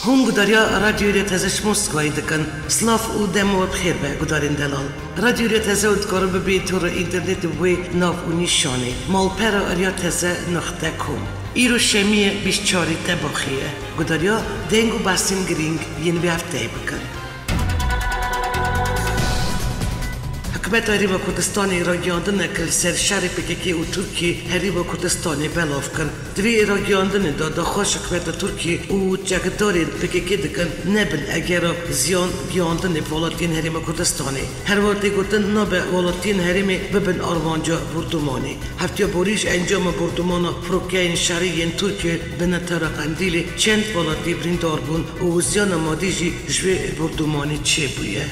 هم گداریا رادیوی تزش موسکوای دکن سلاف و دمو بخیر به گدارین دلال رادیوی تزه ودکار ببین تور اینترنت وی ناف و نشانه مالپرا اریا تزه نقطه کم ایرو شمیه بیشچاری تباخیه گداریا دنگو باسین گرینگ ین به هفته بکن حکومت هریبا کردستانی راگیاندن کل سر شهر پککی و ترکی هریبا کردستانی بلاف کن دوی راگیاندن دا خوش حکومت ترکی و جگدارین پککی دکن نبل اگر زیان گیاندن ولاتین هریبا کردستانی هر وقتی گوتن نبه ولاتین هریمی ببن آرمانجا بردمانی هفته بوریش انجام بردمان فروکین شهری ترکی بنتر قندیلی چند ولاتی بریندار بون و زیان مادیجی جوی بردمانی چه بویه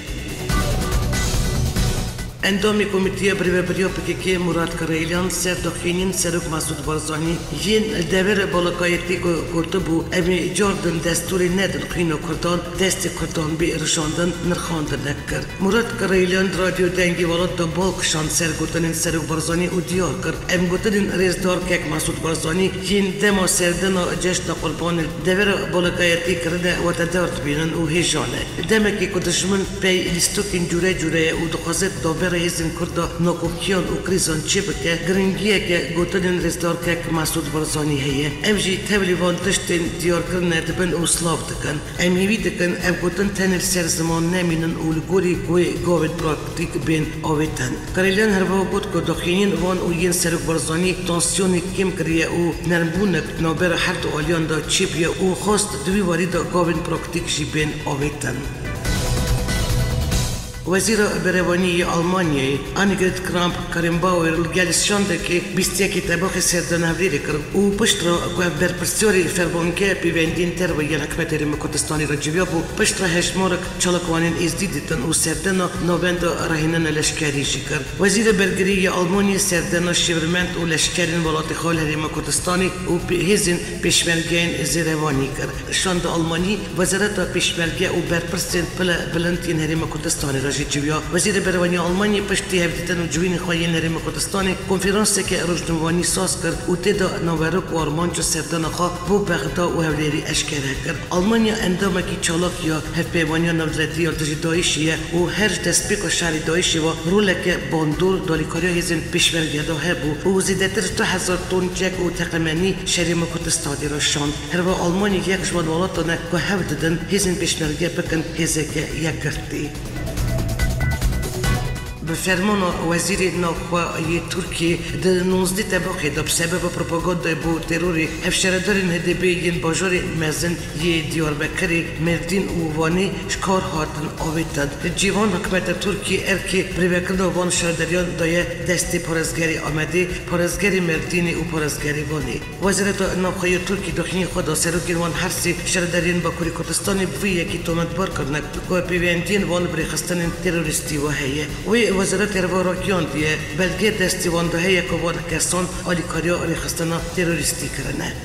اندامی کمیته بریو پککی مراد کریلیان سر دخینین سرک مسعود بارزانی ین دور بالاکایتی گرده بو امی جاردن دستوری ندن خینو کردان دست کردان بی ارشاندن نرخاندن نکرد مراد کریلیان رادیو دنگی ولاد دا بالکشان سر گوتنین سرک بارزانی او دیار کرد ام گوتنین ریزدار کک مسعود بارزانی ین دما سردن جشن قربان دور بالاکایتی کرده و تدارت بینن او هیجانه دمکی کدشمن پی لیستوکین جوره او دخوازت دابر هزین کرده ناکوکیان و کریزان چه بکه گرنگیه که گوتنین رزدار که مسعود بارزانی هیه ام جی تبلیوان تشتین دیار کرنه دبن او سلاف دکن ام هیوی دکن ام گوتن تنر سر زمان نمینن او لگوری گوی گاوید پراکتیک بین آویتن کریلیان هر با بود که داخلین وان او ین سرک بارزانی تانسیونی کم کریه او نرمبونک نابر هر دو آلیان دا چی بیه او خواست دوی واری دا گاوید پراکتیک جی بین آویتن وزیر بروانی آلمانیای آنگرید کرامپ کریم باور گلستشانده که بیستیکی تباخ سردنهوری کرد او پشت را برپرسیاری فربانکه پیوندین تر و یل حکمت ریم کردستانی را جویا بو پشت را هشمارک چالکوانین ازدیدتن او سردنا نوبند رهینن لشکری جی کرد وزیر برگری آلمانی سردنا شیورمنت و لشکرین ولات خال ریم کردستانی او هزین پیشمرگین زیروانی کرد شاند آلمانی وزارت پیشمرگه او برپرسین بلندین ریم کردستانی را جویا وزیر بروانی آلمانی پشتی هفدیتن و جوین خواهی نرم کردستانی کنفرانسی که روزنامه‌نویسی ساز کرد و تدا نوارک و آرمانجو سردان خواه بو بغدا و هولیری اشکره کرد آلمانیا اندامکی چالاک یا هفپیوانی نوزدی یا دژی دایشیه و هر دستپیک و شهری دایشی و رولک باندور دالیکاریا هزین پیشورگیدا هبو و زیدتر 2000 تن جک و تقمنی شهری کردستانی را شاند هر و آلمانی یک جوانولاتانه که هفددن هزین پیشورگی بکن هزک یک گرتی به فرمان وزیر نخواهی ترکیه در 19 تباخی دا بسبب پروپاگاندا بو تروری افشاردارین هدبی ین باجار مزن یه دیاربکری مردین و وانی شکار هاتن آویتد جیوان حکمت ترکیه ارکی بریوکرد وان شارداریان دایه دستی پارزگری آمده پارزگری مردین و پارزگری وانی وزارت نخواهی ترکیه داخلی خدا سروکین وان هرسی شاردارین با کوری کردستانی بوی یکی تومتبار کردنک که پیوندین وان بریخستن تروریستی و هیه وزارت رواراکیان دیه بلگه دستیوان ده هی کوان کسان آلیکاریا ریخستنا تروریستی کرنه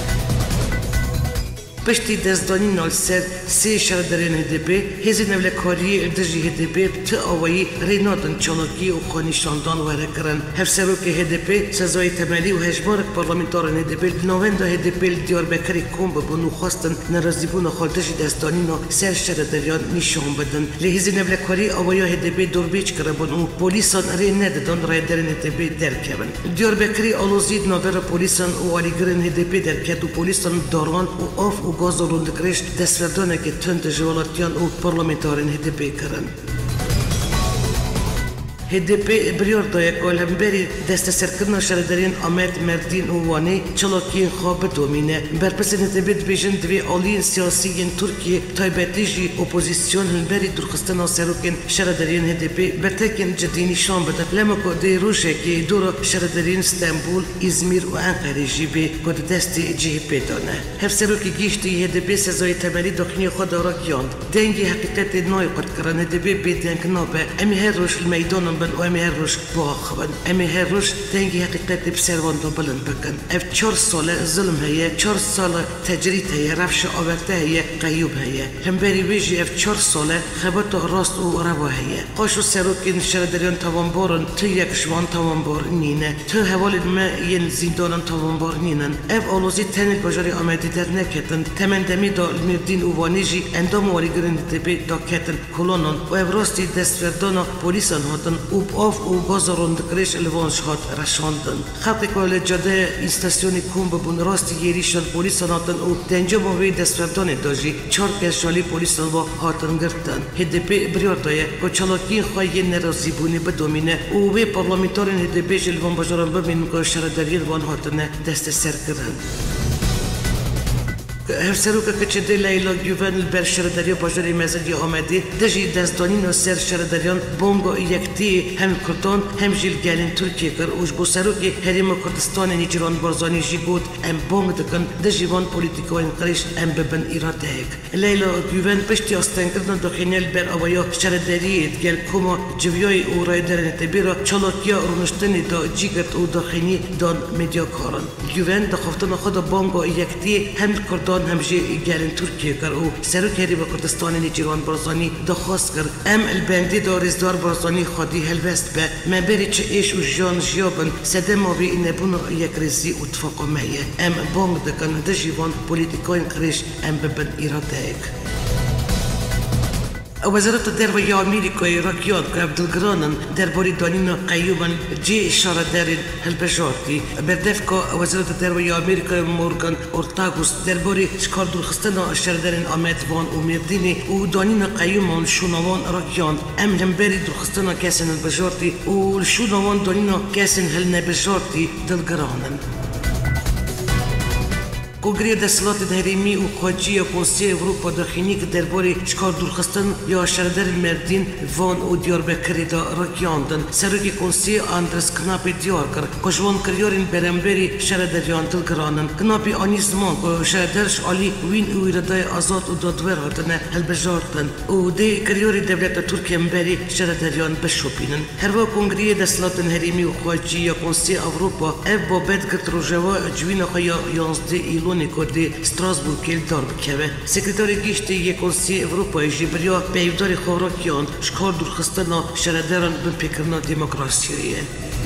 پشتی دزدانی نال سر سی شهردارین هدبی هزین اولکاری اردجی هدبی تا آوایی رینادن چالاکی و خانیشاندان وره کرن هفسروک هدبی سزای تمالی و هجبارک پارلمنتارن هدبی نوند هدبی دیاربکری کم ببونو خواستن نرازیبون خالدجی دزدانی نا سر شهرداریان نشان بدن لهزین اولکاری آوایا هدبی دوربیچ کربون و پولیسان ری ندادن رایدرین هدبی درکبن دیاربکری آلوزید نابر پولیسان و آلیگرین هدبی درکد و پولیسان داران و آف و گازدارون دکرش دستوردانه که تند جوالاتیان و پارلمنتارین هدبی کرن. هدبی بریار دایه کالمبری دست سرکرنا شهردارین آمد مردین و وانی چلاکین خواب دومینه برپس هدبی بیشن دوی آلین سیاسیین ترکیه تایبتیجی اپوزیسیون هنبری درخستنا سروکین شهردارین هدبی برتکین جدی نشان بده لما که دی روشه که دور شهردارین استانبول ازمیر و انقره جیبی کد دستی جیبی دانه هر سروکی گیشتی هدبی سزای تمری داخلی خود را گیاند دنگی حقیقت نای قد کرن هدبی بیدنگ نابه امی هر روش المیدان بن و امی هر روش باخ بن امی هر روش دنگی حقیقت بسروان دو بلند بکن اف 4 سال ظلم هیه 4 سال تجرید هیه رفش آورده هیه قیوب هیه هم بری بیجی اف 4 سال خبت راست و روا هیه قاشو سروکین شردریان توانبارن تو یک شوان توانبار نینه تو حوالد ما ین زندانان توانبار نینن اف آلوزی تنل بجاری آمده در نکتن تمندمی دا المردین اوانیجی اندام واری گرند تبی دا کتن کلونان و اف راستی دستوردانا پولیسان هاتن او باف او بازارون دکرش الوانش هات رشاندن خلقی که جاده استاسیونی کوم ببون راستی گیریشان پولیسان هاتن او دنجا موی دستوردان داجی 4 کشالی پولیسان با هاتن گرفتن هدپی بریار دایه که چلاکی خواهی نرازی بونی بدومینه او به پارلمانتارین هدپی جلوان بجارن ببینن که شهرداری الوان هاتن دست سر کردن هفسروکه که چه لیلا گیوان البر شهرداری بجاری مزدی آمده دژی دستانین و سر شهرداریان بونگو یکتی هم کردان هم جیل گلین ترکیه کر اوش بو سروکی هریم کردستان نیجران بارزانی جی گود ام بونگ دکن دژی وان پولیتیکا انقریش ام ببن ایراده هک لیلا گیوان پشتی آستان کردن دخینی البر آوایا شهرداری گل کما جویای او رای درن تبیرا چالاکیا رونشتنی دا جیگرت او دخینی دان مدیا کارن گیوان دخفتن خود بونگو یکتی هم کردان همجی گلین ترکیه کر او سروکری با کردستان نیجران بارزانی دخواست کر ام البندی دارزدار بارزانی خودی هلوست به ما بری چه ایش و جان جیابن سده ما بی نبون یک ریزی اتفاق میه ام بانگ دکن دجیوان پولیتیکای قریش ام ببن ایراده اک وزارت درباره آمریکای راکیان که عبدالگرانن درباره دانینا قیومن جی اشاره دارید هلبجارتی بردف که وزارت درباره آمریکای مورگان اورتاگوس درباره شکار درخستن شهردارین آمد وان و مردینی و دانینا قیومن شونوان راکیان هم بری درخستن کسن هلبجارتی و شونوان دانینا کسن هل نبجارتی دلگرانن کنگره دستلات هریمی و خواجی کنسیل اروپا داخلی که درباره شکار درخواستن یا شهردار مردین وان و دیاربکر دا راکیاندن سروکی کنسیل آندرس کناپی دیار کرد که جوان کریارین برنبری شهرداریان دلگرانن کناپی آنی زمان که شهردارش عالی وین و ایرادای آزاد و دادور هاتنه هلبجاردن و دی کریاری دولت ترکیه مبری شهرداریان بشوپینن هر وا کنگره دستلات هریمی و خواجی یا کنسیل اروپا اب با بدگت روژوا جوین خیا 11 ایلون کردی استراسبورگ دار بکوه سکرتاری گیشتی یک کنسیل اروپای جبریا بیوداری خوراکیان شکار درخستن شهرداران بپیکرنا دموکراسیه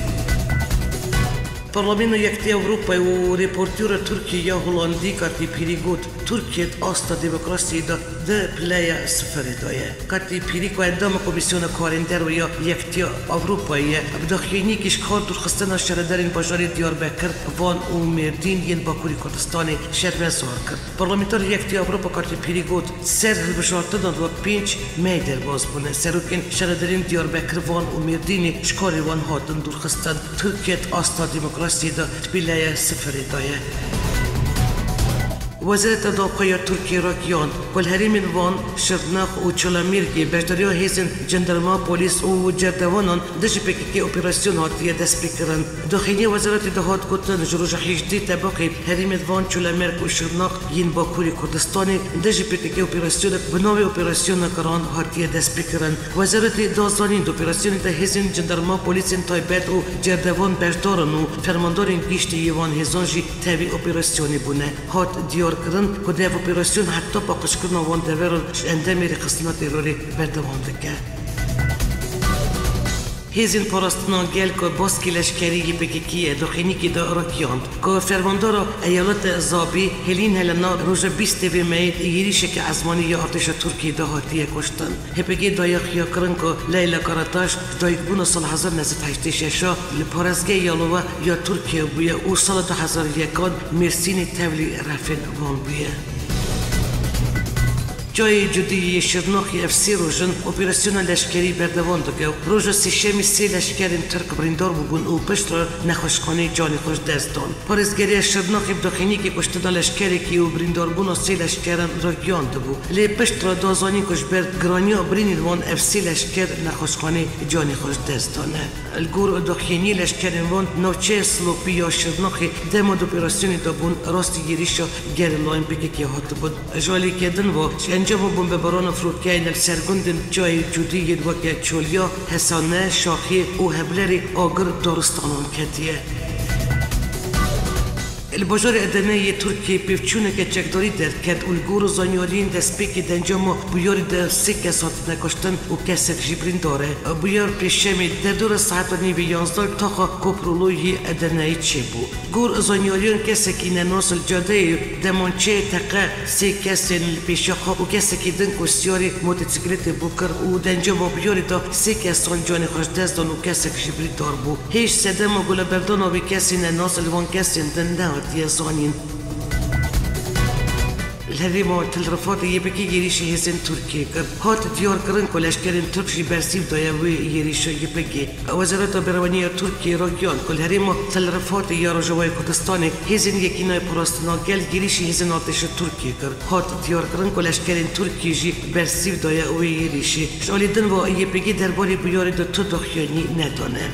پارلمان یکتی اروپا و ریپورتور ترکیه هلندی کارتی پیری گفت ترکیه آستا دموکراسی دا ده پلیا سفری دایه کارتی پیری که اندام کمیسیون کارندر و یا یکتی اروپاییه بداخلینی کش کار درخستن شهردارین بازار دیاربکر وان و مردین ین باکوری کردستان شرمزار کرد پارلمانتار یکتی اروپا کارتی پیری گفت سر بشارتن و 5 می در باز بونه سروکین شهردارین دیاربکر وان و مردین شکاری وان هاتن درخستن ترکیه آستا دموکراسی دا تبیلای سفری دایه وزارت داخلی ترکیه راکیان والهریم وان شرناخ و چلامیرگی بجداریا هیزن جندرما پلیس و جردوانان دژ پکیکی اپراسیون هاتیه دست بکرن داخلی وزارت دهات گفتن جروج 18 طبقه هریم وان چلامیرگ و شرناخ ین باکوری کردستان دژ پکیکی اپراسیون بناوی اپراسیون کران هاتیه دست بکرن وزارت دازانین اپراسیون ده هیزن جندرما پلیس تایبت و جردوان بجدارن و فرماندارین گیشت یوان هیزانجی تابع اپراسیونی بونه هات دیار کردن که در اپراسیون حتی با قشکرن وان دورن اندامی رخصنا تروری بردوام دکه هزین پاراستنا گل که باسکی لشکری بکیه داخلی که دا راکیاند که فرماندار ایالت زابی هلین هلنا روز 20 می ایریش که ازمانی یا ارتش ترکی دا هاتیه کشتن هپگی دایخ یا کرن که لیلا کاراتاش دایک بون سال 1986 لپارزگه یالوه یا ترکیه بویه او سال 2001 مرسین تولی رفن وان بویه جای جدی شرناخی افسی روزن اپراسیون لشکری بردوان دکه روز سیشمی 3 لشکرین ترک بریندار بودن و پشت را نخوشخانه جانی خوش دستان پارزگری شرناخی بداخلی که کشتن لشکری که او بریندار بون 3 لشکرن را گیانده بود لی پشت را دازانی کش برد گرانیا برینید وان افسی لشکر نخوشخانه جانی خوش دستانه الگور داخلی لشکرین وان نوچه سلوپی یا شرناخی دماد اپراسیونی دابون راستی گیریشا گرلاین بگی که هات بود جالی کدن و انجام بمباران فروکین السرگند جای جودی وکه چولیا حسانه شاخی و هبلری آگر دارستانان کتیه. الباجار ادنای ترکیه پیوچونه که چکداری در کرد الگور و زانیارین دست پیکی دنجام بیاری در سکه ساعت نکشتن و کسک جبرین داره بیار پیشمی در دور ساعت و نیوی 11 تا کپرولوی ادنای چی بود گور زانیارین کسکی نناسل جاده دمانچه تقه سی کسین پیشاخا و کسکی دن کسیاری موتوسیکلت بکر و دنجام بیاری تا سی کسان جان خوش دست دان و کسک جبرین دار بود هیچ سدم و گل بردان و کسی نناسل وان کسین دن نه زانين الهدي ما تلرفات يبكي يريش هزن تركيا هات ديار كرن كل أشكال تركي برسيف دايوي يريش يبكي وزارة برونية تركيا راجيان كل هريما تلرفات يا رجوي كردستان هزن يكينا براستنا قال يريش هزن آتش تركيا هات ديار كرن كل أشكال تركي جي برسيف دايوي يريش شغالي دنوا يبكي درباري بيارد تدخياني ندانه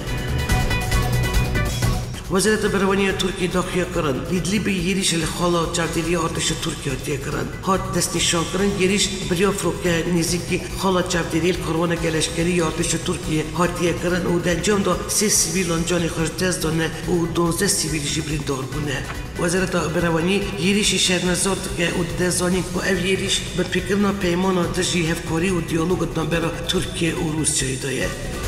وزارت برونیه ترکیه داخل کردن لیدلی به یریش الخلا چارتیلی آتش ترکیه دیگر کردن هات دست نشان کردن یریش برای فروکه نزدیکی خلا چارتیلی کاروان گلشکری آتش ترکیه هاتیه کردن و دنجام دا 3 سیویلان جان خوش دست دانه و 12 سیویل جبرین دار بونه وزارت برونیه یریش شهرنزار که او دزانی که او یریش به فکرنا پیمان دژی هفکاری و دیالوگ دنبال ترکیه و روسیه دایه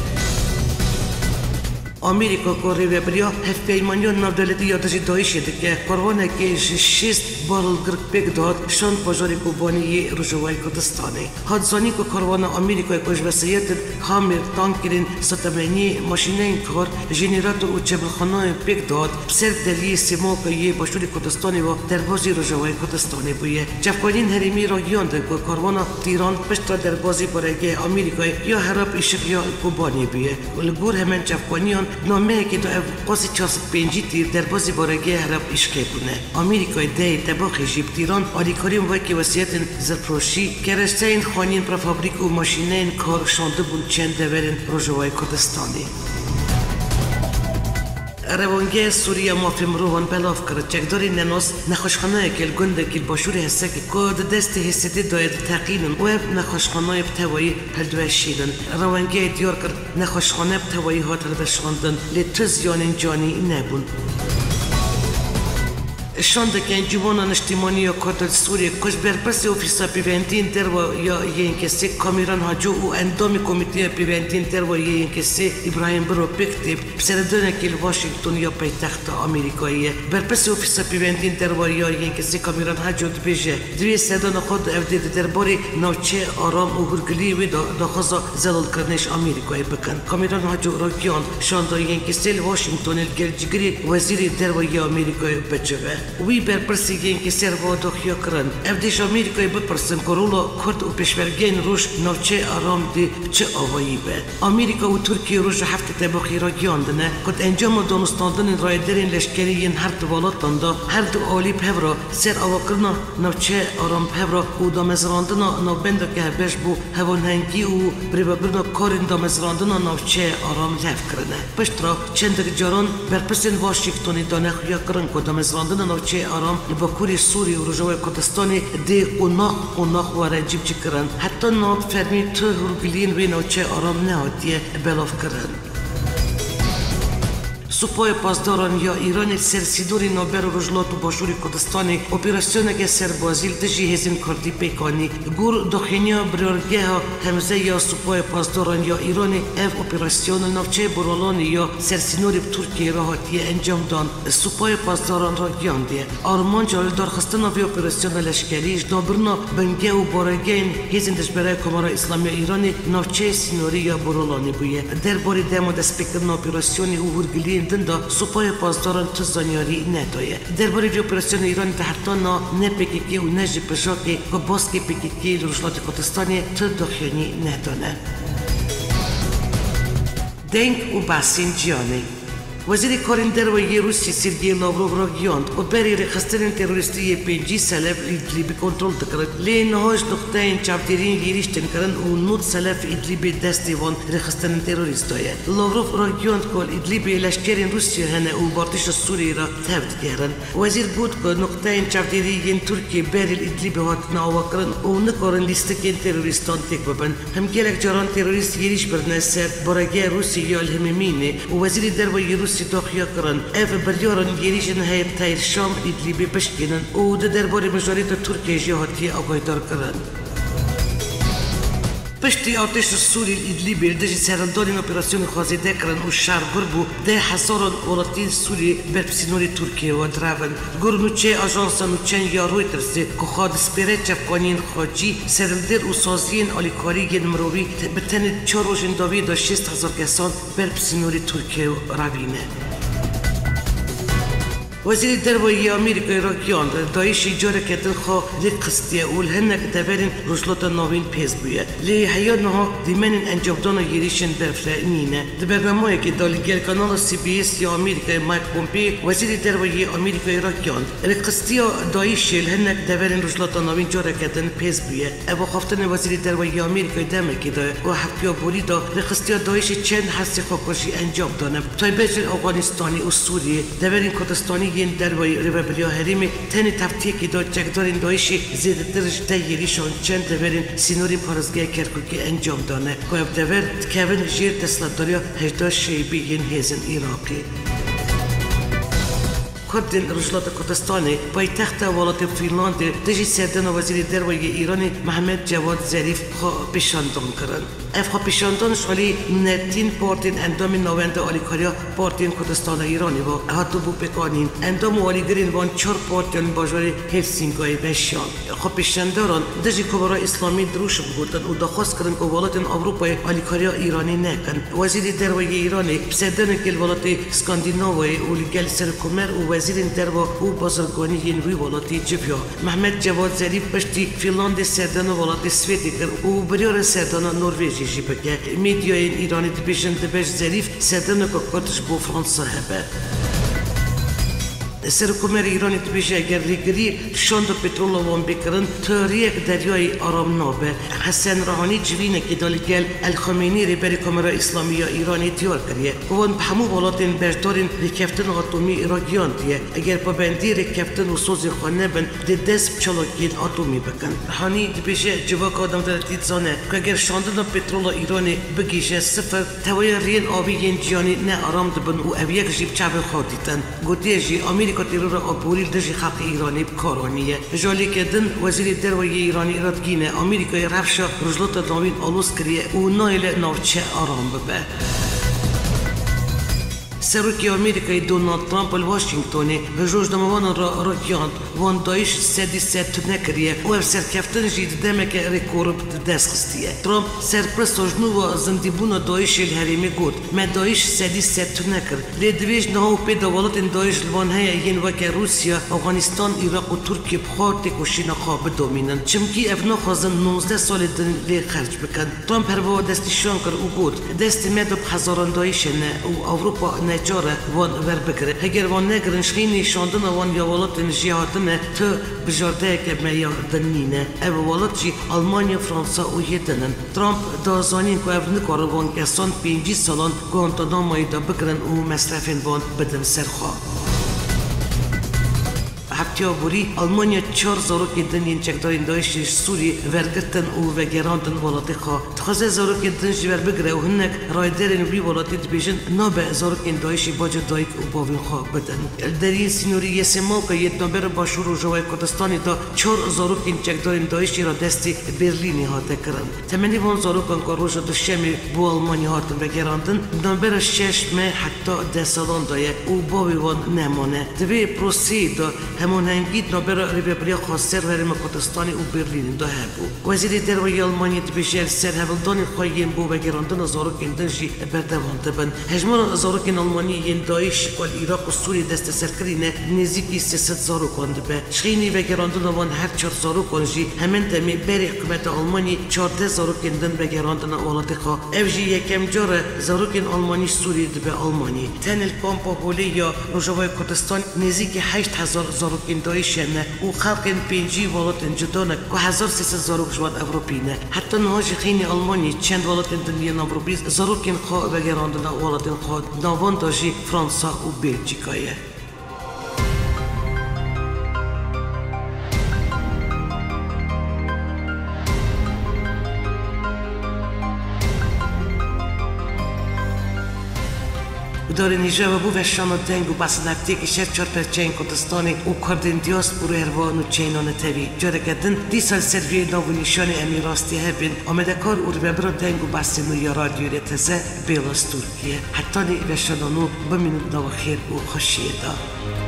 امریکا کوریه بریا هف پیمانیان نودلتی یادشی دایشه که کاروانه که 6 بارل گرگ پیک داد شان بازاری کوبانی روجوای کردستانی حادثانی که کاروان امریکای کش وسیعت خامر تانکرین ستمنی ماشینین کار جنراتور و چبلخانه پیک داد بسر دلی سیما که یه باشوری کردستانی و دربازی روجوای کردستانی بوده جفکانین هریمی را یاندن که کاروان تیران پشت دربازی برای امریکای یا هرب ایشق یا کوبانی بوده ولگور همین جفکانیان نامه که دو قاسی 405 تیر در بازی بارگی عرب اشکه کنه امریکای ده تباخی جیب تیران آلیکاری موکی وسیعت زرپروشی که رشته این خوانین پر فابریک و ماشینین کار شانده بود چند دورن روژوای کردستانی روانگه سوریه مافیم روان بلاف کرد چکداری نناس نخوشخانه کل گنده کل باشوری هسته که کود دست حسیتی داید تقینن و نخوشخانه بتوایی هلدوه شیدن روانگه دیار کرد نخوشخانه بتوایی هات بشاندن لیتز یانین جانی نبون شانده که انجمنان اجتماعی یا کادر سوریه کش برپرس اوفیسا پیوندین در و یا این کسی کامیران هاجو و اندام کمیته پیوندین در و این کسی ابراهیم برو بکتب بسردن کل واشنگتن یا پایتخت آمریکایی برپرس اوفیسا پیوندین در و یا این کسی کامیران هاجو دبیجه دوی سدان خود افدید درباره نوچه آرام و هرگلی و داخل زلال کردنش آمریکایی بکن کامیران هاجو راکیان شانده این کسی واشنگتن الگرجگری وزیر در و یا آمریکایی بچه وی برپرسیگین که سروا دخیا کرن افدیش امریکای بپرسن کرولا کرد و پیشورگین روش نوچه آرام دی چه آوایی به امریکا و ترکیه روش هفته تباخی را گیاندنه کد انجام دانستاندن رایدرین لشکریین هر دو والاتان دا هر دو آلی پهورا سر آواکرنا نوچه آرام پهورا و دامزراندنا نوبنده که هبش بو هوانهنگی و بریبابرنا کارین دامزراندنا نوچه آرام لف کرنه پشت را چندک جاران برپرسین واشنگتونی دانه خویا کرن کد دامزراندنا چه آرام لباکوری سوری و روجوای کردستانی دی قناق و رنجیب چی کرن حتی ناب فرمی تو هرگلین وی نوچه آرام نهاتیه بلاف کرن سپاه پاسداران یا ایران سرسیدوری نابر و رجلات و باشوری کردستانی اپراسیون که سربازیل دجی هزین کردی پیکانی گور دخینیا بریارگه همزه یا سپاه پاسداران یا ایران اف اپراسیون نوچه برالانی یا سرسینوری ترکیه راحتی انجام دان سپاه پاسداران را گیانده آرمان جال دارخستان وی اپراسیون لشکریش نابرنا بنگه و بارگین هزین دشبره کمارا اسلامی ایرانی نوچه سینوری یا برالانی بویه در باری دمو دست بکرن اپراسیونی و هرگلین دندا سپاه پاسداران تزانیاری ندایه درباره اپراسیون ایران تحتانا نه پکیکی و نه جپشاکی و باسکی پکیکی روشلات کردستانی تدخیانی ندانه دنگ و بحثین جیانی وزیر کارین درویی روسی سرگئی لاوروف را گیاند و بری رخصتن تروریستی 5 سلف ایدلیب کنترل دکرد. لی نهاش نقطه این چاپترین گیریشتن کردن و 9 سلف ایدلیب دستی وان رخصتن تروریستایه. لاوروف را گیاند کل ایدلیب لشکرین روسیه هنه و بارتش سوری را تبد کردن. وزیر بود که نقطه این چاپترین ترکیه بری ایدلیب هات ناوکرن و نکارن لیستکین تروریستان تک ببن. هم گلک جاران تروریست گیریش برنه سر برای روسیه الهممینه و وزیر درویی روسی داخیا کرن. اف بریارن گیریش نهایت تایر شام ایدلیب بشکنن و درباره مجاریت ترکیه جهاتی آگاهی دار کرن. پشتی آتش سوری ایدلیب دژی سرندان اپراسیون خوازیده کردن و شهر گربو 10,000 ولاتین سوری برپسینوری ترکیه و درون گرنوچه آژانس نوچن یا رویترز که خاد سپیره چفقانین خاجی سرندر و سازین آلیکاری نمروری بتن 4 روزین داوی دا 6,000 کسان برپسینوری ترکیه روینه. وزیر درویی آمریکای را گیاند داعش جاره کردن خواه لی قصدیه اول هنک دبرین رجلات ناوین پیز بیه لی حیانها دیمنین انجام دانا گیریشن برفره نینه در برنامه که دالیگر کانال CBS یا آمریکای مایک پومپی وزیر درویی آمریکای را گیاند لی قصدیه داعش هنک دبرین رجلات ناوین جاره کردن پیز بیه ابا خفتن وزیر درویی آمریکای دمه که داره و حفیا بولی دا لی قصدیه داعش چند حسی خوکشی انجام دانه تای بجر افغانستانی و سوریه دبرین کردستانی این درویی ریبریا هریمی تنی تفتیکی داد جگدارین داعشی زیاد درج تیریشان چند دورین سینوری پارزگاه کرکوکی انجام دانه که دور تکون جیر تسلطداریا 18 شیبی این هزن عراقی. کردین رجلات کردستانی پایتخت ولایت فینلاند دژی سردن وزیر درویی ایرانی محمد جواد ظریف خو پیشاندان کردن. اف پیشاندانش ولی نتین پارتین اندام نوند آلیکاریا پارتین کردستان ایرانی با هاتو بو بکانین اندام آلیگرین وان 4 پارتین باجوری هلسینگای بشان. خو پیشانداران دژی کبرا اسلامی دروش بودن و دخواست کردن که ولایت اروپای آلیکاریا ایرانی نکن. وزیر درویی ایرانی سردن کل ولایت اسکاندیناوی و لیگل سرکومر و وزیر دروا و بازرگانی این روی ولاتی جبیا محمد جواد ظریف پشتی فینلاند سردان ولات سوئدی کرد و بریار سردان نروژی جی بگه میدیای ایرانی دبیشن دبش ظریف سردان کردش بو فرانسه هبه. سرکومر ایرانی تبیشه اگر ریگری شاند پترول وان بکرن تاریخ دریای آرام نابه حسن روحانی جوینه که دالگل الخمینی ریبری کامرا اسلامی ایرانی دیار کریه وان بحمو ولاتین بردارین ریکفتن اتمی ایراگیانتیه اگر پابندی ریکفتن و سوزی خانه بن دست چلاکین اتمی بکن روحانی تبیشه جواک آدم دلتید زانه که اگر شاندن پترول ایرانی بگیشه صفر توی رین آبی ین جیانی نه آرام دبن و اویک جیب چاب خودیتن گوتیه جی امریکا تیرور آبوری دژی خلق ایرانی بکارانیه جالی کردن وزیر درویی ایرانی ردگینه آمریکای رفشا رجلات ناوین آلوز کریه و نایل ناوچه آرام ببه. سروکی آمریکای دونالد ترامپ الواشنگتونی روزنامه‌وان را گیاند وان داعش سدی ست نکریه و سرکفتن جید دمک رکورد دست خستیه. ترامپ سرپرست جنو و زندیبون داعش الهریمی گفت من داعش سدی ست نکر لیدویج نه پیدا ولات داعش لوان های این وقت روسیا افغانستان عراق و ترکیه بخارت کوشینا خواب دومینن چمکی افنا خازن 19 سال دن لی خرج بکن. ترامپ هر با دستشان کرد و گفت دست مدب هزاران داعش نه و اروپا جاره وان ور بکره اگر وان نگرن شخینی شاندن وان یا ولات جهاتنه تو بجارده که میار دنینه او ولات جی آلمانیا فرانسه و یدنن ترامپ دازانین که او نکاره وان کسان 5 سالان گوانتانامای دا بکرن و مصرفین وان بدن سرخواه هفتیا بوری آلمانیا 4 زاروکی دنین چکدارین داعش سوری ورگتن و وگراندن ولاتی خواه تخوزه زاروکی دنج ور بگره و هنک رایدرین وی ولاتی دبیجن نابه زاروکین داعشی باجه دایک و باوین خواه بدن در این سینوری یسمال که یه نابر باشور و جوای کردستانی دا 4 زاروکین چکدارین داعشی را دستی برلینی هاته کرن تمنی وان زاروکان که روش دوشمی بو آلمانی هاتن وگراندن نابر 6 ماه حتی 10 سالان دایه و باوی وان نمانه دوی پروسی دا همون هنگید نابرا ریبریا خاصر ورم کردستانی و برلین ده بو وزیر دروی آلمانی تبشر سر هفلدان خواهیم بو و گراندن زاروکین دنجی بردوان دبن هجمان زاروکین آلمانی ین داعش و عراق و سوریه دست سرکرینه نزدیکی 300 زاروکان دبه شخینی و گراندن وان هر 4 زاروکان جی همین دمی بری حکومت آلمانی 14 زاروکین دن و گراندن اولاد خوا اوجی یکم جاره زاروکین آلمانی سوریه دبه آلمانی تنل کامپا بولیا روجوای کردستان نزدیکی 8000 زاروکین داعش نه و خلقین پنجی ولاتن جدانه که 1300 زاروک جواد اوروپینه حتی نهاج خینی آلمانی چند ولاتن دنیا نوروبیز زاروکین خوا و گراندن ولاتن خوا ناوان داشی فرانسا و بلژیکایه داره نیجا و بو وشان دنگ و بس نفتی که شد 4% کردستانی و کردن دیاسپورا اروان و چینان تاوی جاره کردن دی سال سروی نو نشان امیراستی هبین آمده کار او ربرا دنگ و بس نویا رادیو تزه بیلاس ترکیه حتی نی وشانانو بمینود نو خیر و خوشیه دا